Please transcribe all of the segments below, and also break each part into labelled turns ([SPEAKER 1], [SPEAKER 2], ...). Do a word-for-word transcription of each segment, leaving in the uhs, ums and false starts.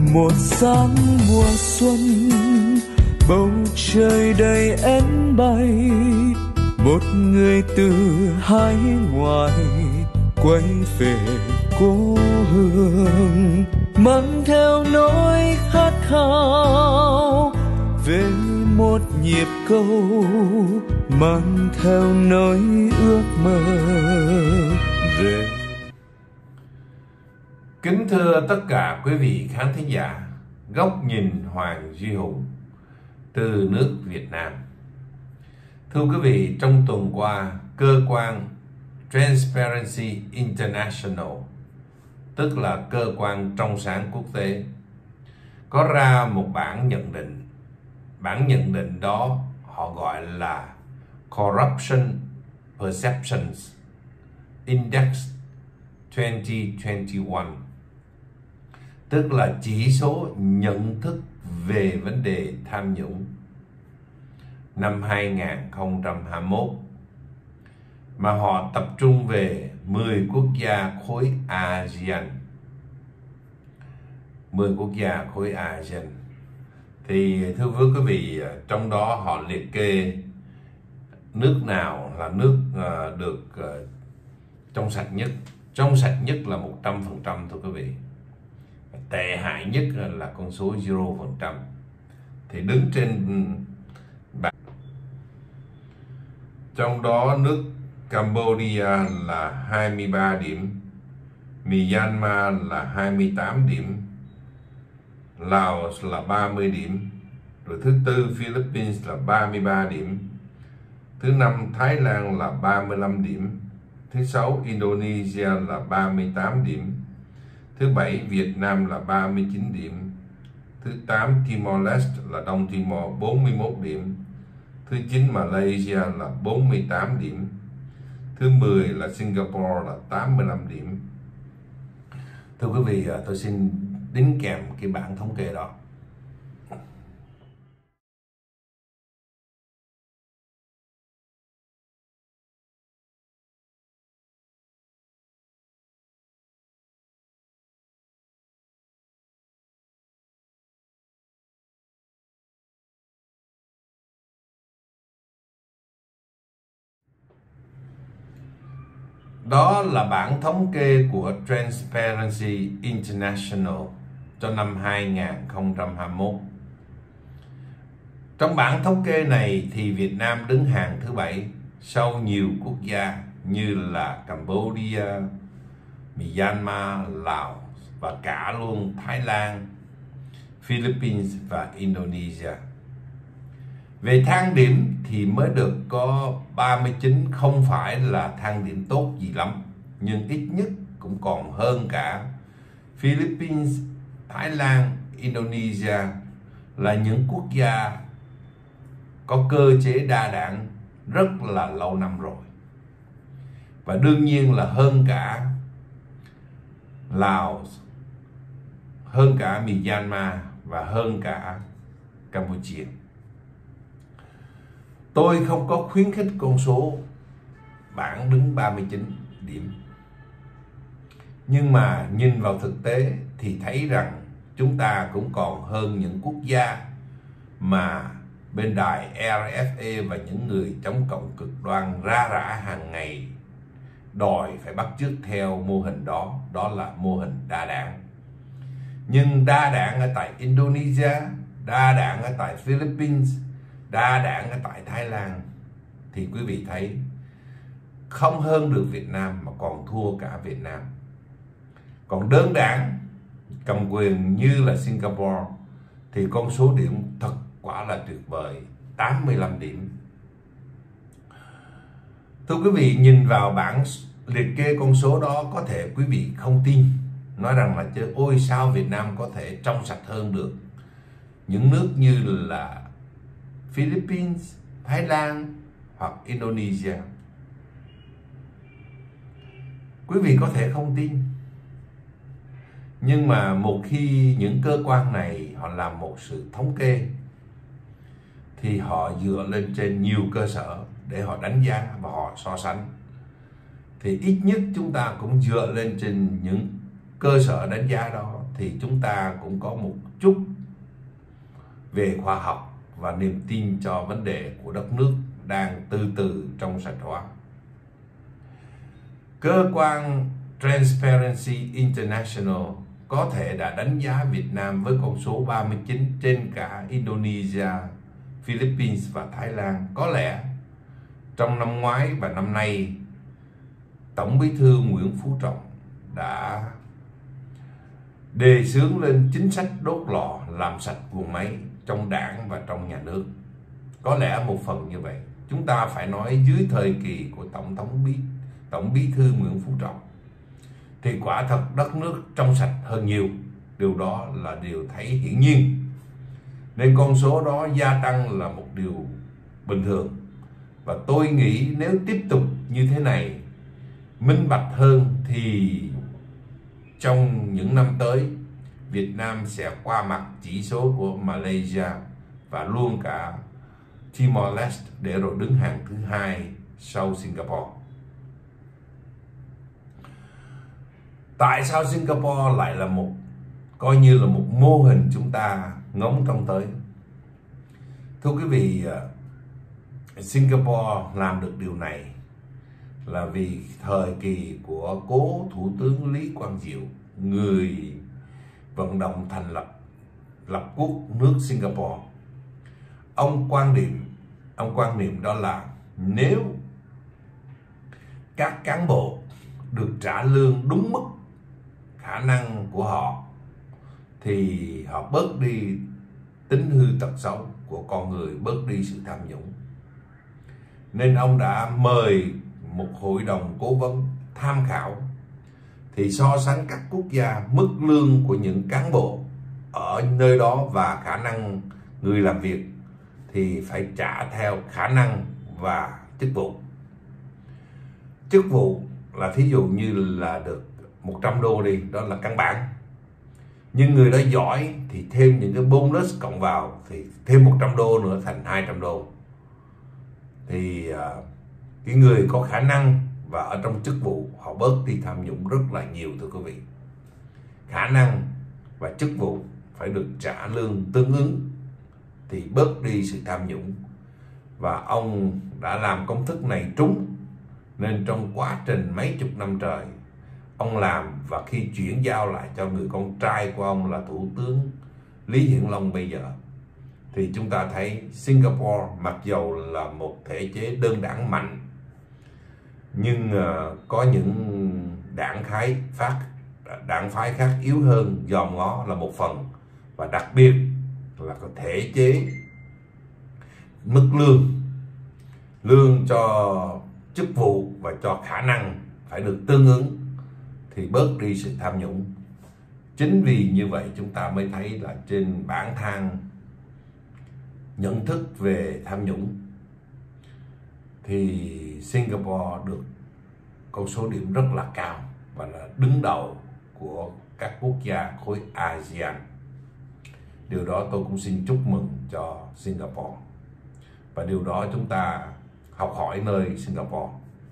[SPEAKER 1] Một sáng mùa xuân, bầu trời đầy én bay, một người từ hải ngoại quay về cố hương, mang theo nỗi khát khao về một nhịp câu, mang theo nỗi ước mơ về.
[SPEAKER 2] Kính thưa tất cả quý vị khán thính giả, góc nhìn Hoàng Duy Hùng từ nước Việt Nam. Thưa quý vị, trong tuần qua, cơ quan Transparency International, tức là cơ quan trong sáng quốc tế, có ra một bản nhận định. Bản nhận định đó họ gọi là Corruption Perceptions Index hai không hai mốt, tức là chỉ số nhận thức về vấn đề tham nhũng năm hai không hai mốt, mà họ tập trung về mười quốc gia khối a sê an. mười quốc gia khối a sê an. Thì thưa quý vị, trong đó họ liệt kê nước nào là nước được trong sạch nhất. Trong sạch nhất là một trăm phần trăm thưa quý vị. Tệ hại nhất là con số không phần trăm. Thì đứng trên bảng. Trong đó nước Cambodia là hai mươi ba điểm, Myanmar là hai mươi tám điểm, Laos là ba mươi điểm, rồi thứ tư Philippines là ba mươi ba điểm, thứ năm Thái Lan là ba mươi lăm điểm, thứ sáu Indonesia là ba mươi tám điểm, thứ bảy Việt Nam là ba mươi chín điểm, thứ tám Timor-Leste là Đông Timor bốn mươi mốt điểm, thứ chín Malaysia là bốn mươi tám điểm, thứ mười là Singapore là tám mươi lăm điểm. Thưa quý vị, tôi xin đính kèm cái bảng thống kê đó. Đó là bản thống kê của Transparency International cho năm hai không hai mốt. Trong bản thống kê này thì Việt Nam đứng hàng thứ bảy sau nhiều quốc gia như là Cambodia, Myanmar, Lào và cả luôn Thái Lan, Philippines và Indonesia. Về thang điểm thì mới được có ba mươi chín, không phải là thang điểm tốt gì lắm, nhưng ít nhất cũng còn hơn cả Philippines, Thái Lan, Indonesia, là những quốc gia có cơ chế đa đảng rất là lâu năm rồi. Và đương nhiên là hơn cả Lào, hơn cả Myanmar và hơn cả Campuchia. Tôi không có khuyến khích con số bảng đứng ba mươi chín điểm. Nhưng mà nhìn vào thực tế thì thấy rằng chúng ta cũng còn hơn những quốc gia mà bên đài rờ ép a và những người chống cộng cực đoan ra rã hàng ngày đòi phải bắt chước theo mô hình đó, đó là mô hình đa đảng. Nhưng đa đảng ở tại Indonesia, đa đảng ở tại Philippines, đa đảng ở tại Thái Lan thì quý vị thấy không hơn được Việt Nam mà còn thua cả Việt Nam. Còn đơn đảng cầm quyền như là Singapore thì con số điểm thật quả là tuyệt vời, tám mươi lăm điểm. Thưa quý vị, nhìn vào bảng liệt kê con số đó có thể quý vị không tin, nói rằng là chứ ôi sao Việt Nam có thể trong sạch hơn được những nước như là Philippines, Thái Lan hoặc Indonesia. Quý vị có thể không tin, nhưng mà một khi những cơ quan này họ làm một sự thống kê thì họ dựa lên trên nhiều cơ sở để họ đánh giá và họ so sánh. Thì ít nhất chúng ta cũng dựa lên trên những cơ sở đánh giá đó thì chúng ta cũng có một chút về khoa học và niềm tin cho vấn đề của đất nước đang từ từ trong sạch hóa. Cơ quan Transparency International có thể đã đánh giá Việt Nam với con số ba mươi chín trên cả Indonesia, Philippines và Thái Lan. Có lẽ trong năm ngoái và năm nay, Tổng Bí thư Nguyễn Phú Trọng đã đề xướng lên chính sách đốt lò làm sạch guồng máy trong đảng và trong nhà nước. Có lẽ một phần như vậy, chúng ta phải nói dưới thời kỳ của Tổng thống Bí Tổng Bí thư Nguyễn Phú Trọng thì quả thật đất nước trong sạch hơn nhiều. Điều đó là điều thấy hiển nhiên. Nên con số đó gia tăng là một điều bình thường. Và tôi nghĩ nếu tiếp tục như thế này, minh bạch hơn, thì trong những năm tới, Việt Nam sẽ qua mặt chỉ số của Malaysia và luôn cả Timor-Leste để rồi đứng hàng thứ hai sau Singapore. Tại sao Singapore lại là một coi như là một mô hình chúng ta ngóng trông tới? Thưa quý vị, Singapore làm được điều này là vì thời kỳ của cố Thủ tướng Lý Quang Diệu, người vận động thành lập lập quốc nước Singapore. Ông quan điểm, ông quan niệm đó là nếu các cán bộ được trả lương đúng mức khả năng của họ thì họ bớt đi tính hư tật xấu của con người, bớt đi sự tham nhũng. Nên ông đã mời một hội đồng cố vấn tham khảo thì so sánh các quốc gia mức lương của những cán bộ ở nơi đó và khả năng người làm việc thì phải trả theo khả năng và chức vụ. Chức vụ là thí dụ như là được một trăm đô đi, đó là căn bản. Nhưng người đó giỏi thì thêm những cái bonus cộng vào thì thêm một trăm đô nữa thành hai trăm đô. Thì uh, cái người có khả năng và ở trong chức vụ họ bớt đi tham nhũng rất là nhiều, thưa quý vị. Khả năng và chức vụ phải được trả lương tương ứng thì bớt đi sự tham nhũng. Và ông đã làm công thức này trúng, nên trong quá trình mấy chục năm trời ông làm, và khi chuyển giao lại cho người con trai của ông là Thủ tướng Lý Hiển Long bây giờ, thì chúng ta thấy Singapore mặc dầu là một thể chế đơn đảng mạnh, nhưng uh, có những đảng khái phát đảng phái khác yếu hơn, dòm ngó là một phần, và đặc biệt là có thể chế mức lương lương cho chức vụ và cho khả năng phải được tương ứng thì bớt đi sự tham nhũng. Chính vì như vậy chúng ta mới thấy là trên bảng thang nhận thức về tham nhũng thì Singapore được con số điểm rất là cao và là đứng đầu của các quốc gia khối a sê an. Điều đó tôi cũng xin chúc mừng cho Singapore, và điều đó chúng ta học hỏi nơi Singapore.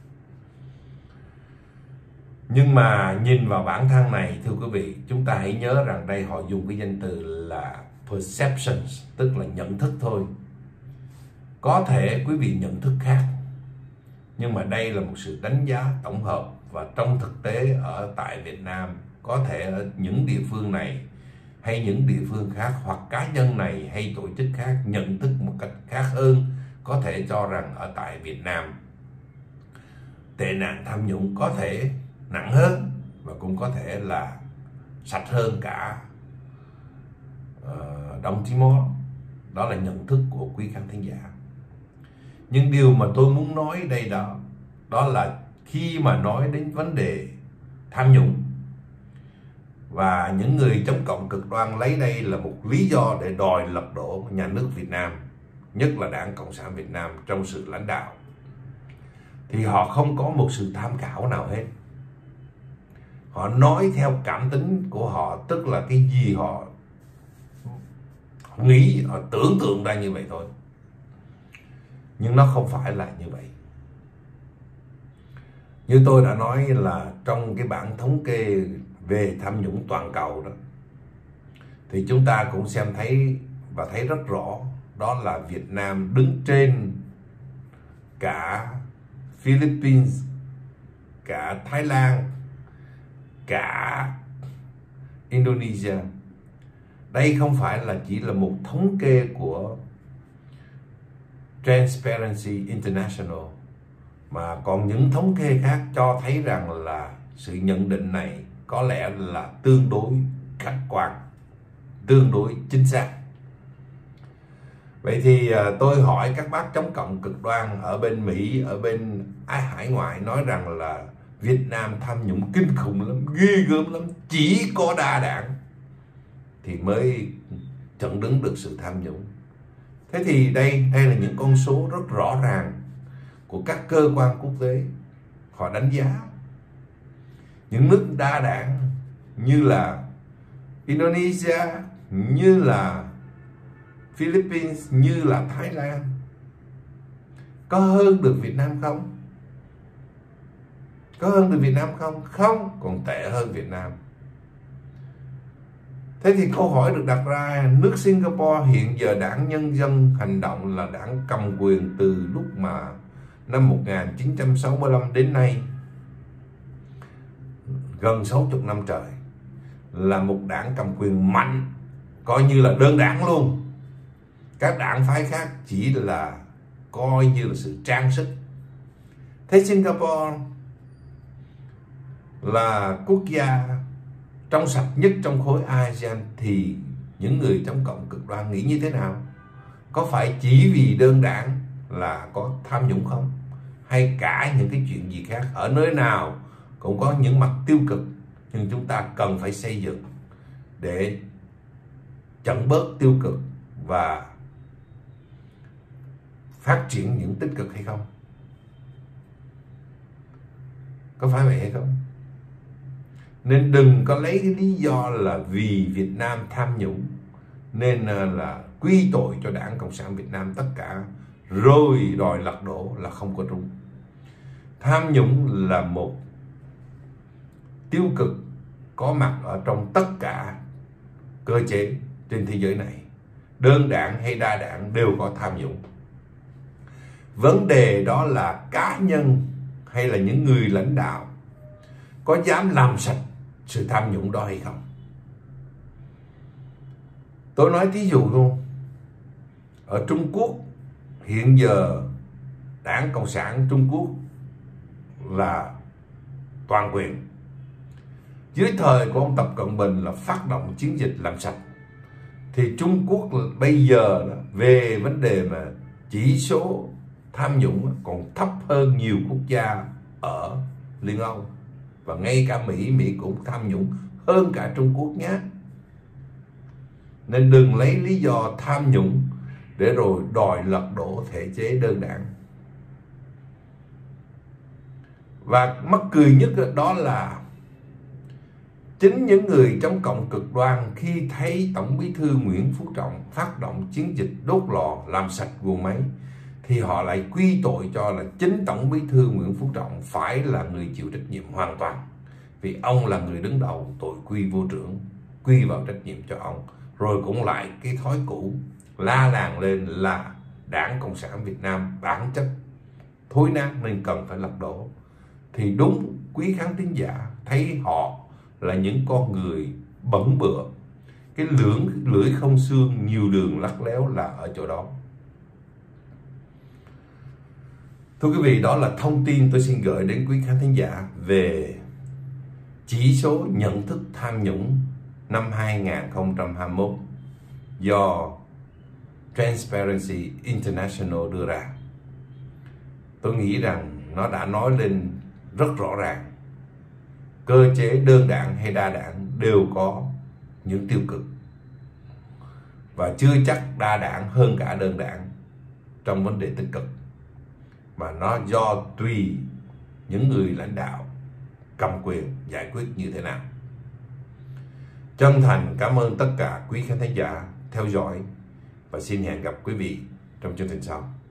[SPEAKER 2] Nhưng mà nhìn vào bảng thang này, thưa quý vị, chúng ta hãy nhớ rằng đây họ dùng cái danh từ là perceptions, tức là nhận thức thôi. Có thể quý vị nhận thức khác, nhưng mà đây là một sự đánh giá tổng hợp, và trong thực tế ở tại Việt Nam, có thể ở những địa phương này hay những địa phương khác, hoặc cá nhân này hay tổ chức khác nhận thức một cách khác hơn, có thể cho rằng ở tại Việt Nam tệ nạn tham nhũng có thể nặng hơn và cũng có thể là sạch hơn cả uh, Đông Timor. Đó là nhận thức của quý khán thính giả. Nhưng điều mà tôi muốn nói đây đó đó là khi mà nói đến vấn đề tham nhũng và những người chống cộng cực đoan lấy đây là một lý do để đòi lật đổ nhà nước Việt Nam, nhất là Đảng Cộng sản Việt Nam trong sự lãnh đạo, thì họ không có một sự tham khảo nào hết. Họ nói theo cảm tính của họ, tức là cái gì họ nghĩ, họ tưởng tượng ra như vậy thôi. Nhưng nó không phải là như vậy. Như tôi đã nói là trong cái bảng thống kê về tham nhũng toàn cầu đó, thì chúng ta cũng xem thấy và thấy rất rõ, đó là Việt Nam đứng trên cả Philippines, cả Thái Lan, cả Indonesia. Đây không phải là chỉ là một thống kê của Transparency International, mà còn những thống kê khác cho thấy rằng là sự nhận định này có lẽ là tương đối khách quan, tương đối chính xác. Vậy thì tôi hỏi các bác chống cộng cực đoan ở bên Mỹ, ở bên hải ngoại nói rằng là Việt Nam tham nhũng kinh khủng lắm, ghê gớm lắm, chỉ có đa đảng thì mới chặn đứng được sự tham nhũng. Thế thì đây đây là những con số rất rõ ràng của các cơ quan quốc tế. Họ đánh giá những nước đa đảng như là Indonesia, như là Philippines, như là Thái Lan có hơn được Việt Nam không? Có hơn được Việt Nam không? Không, còn tệ hơn Việt Nam. Thế thì câu hỏi được đặt ra, nước Singapore hiện giờ đảng Nhân dân Hành động là đảng cầm quyền từ lúc mà năm một nghìn chín trăm sáu mươi lăm đến nay, gần sáu mươi năm trời, là một đảng cầm quyền mạnh, coi như là đơn đảng luôn. Các đảng phái khác chỉ là coi như là sự trang sức. Thế Singapore là quốc gia trong sạch nhất trong khối a sê an thì những người chống cộng cực đoan nghĩ như thế nào? Có phải chỉ vì đơn đảng là có tham nhũng không? Hay cả những cái chuyện gì khác? Ở nơi nào cũng có những mặt tiêu cực, nhưng chúng ta cần phải xây dựng để chặn bớt tiêu cực và phát triển những tích cực hay không? Có phải vậy hay không? Nên đừng có lấy cái lý do là vì Việt Nam tham nhũng nên là quy tội cho Đảng Cộng sản Việt Nam tất cả rồi đòi lật đổ, là không có đúng. Tham nhũng là một tiêu cực có mặt ở trong tất cả cơ chế trên thế giới này. Đơn đảng hay đa đảng đều có tham nhũng. Vấn đề đó là cá nhân hay là những người lãnh đạo có dám làm sạch sự tham nhũng đó hay không. Tôi nói thí dụ luôn, ở Trung Quốc hiện giờ Đảng Cộng sản Trung Quốc là toàn quyền. Dưới thời của ông Tập Cận Bình là phát động chiến dịch làm sạch, thì Trung Quốc bây giờ về vấn đề mà chỉ số tham nhũng còn thấp hơn nhiều quốc gia ở Liên Âu. Và ngay cả Mỹ, Mỹ cũng tham nhũng hơn cả Trung Quốc nhé. Nên đừng lấy lý do tham nhũng để rồi đòi lật đổ thể chế đơn đảng. Và mắc cười nhất đó là chính những người chống cộng cực đoan khi thấy Tổng Bí thư Nguyễn Phú Trọng phát động chiến dịch đốt lò làm sạch guồng máy, thì họ lại quy tội cho là chính Tổng Bí thư Nguyễn Phú Trọng phải là người chịu trách nhiệm hoàn toàn, vì ông là người đứng đầu, tội quy vô trưởng, quy vào trách nhiệm cho ông. Rồi cũng lại cái thói cũ la làng lên là Đảng Cộng sản Việt Nam bản chất thối nát nên cần phải lật đổ. Thì đúng, quý khán thính giả thấy họ là những con người bẩn bựa, cái lưỡi lưỡi không xương, nhiều đường lắt léo là ở chỗ đó. Thưa quý vị, đó là thông tin tôi xin gửi đến quý khán thính giả về chỉ số nhận thức tham nhũng năm hai nghìn không trăm hai mươi mốt do Transparency International đưa ra. Tôi nghĩ rằng nó đã nói lên rất rõ ràng, cơ chế đơn đảng hay đa đảng đều có những tiêu cực, và chưa chắc đa đảng hơn cả đơn đảng trong vấn đề tích cực, mà nó do tùy những người lãnh đạo cầm quyền giải quyết như thế nào. Chân thành cảm ơn tất cả quý khán thính giả theo dõi và xin hẹn gặp quý vị trong chương trình sau.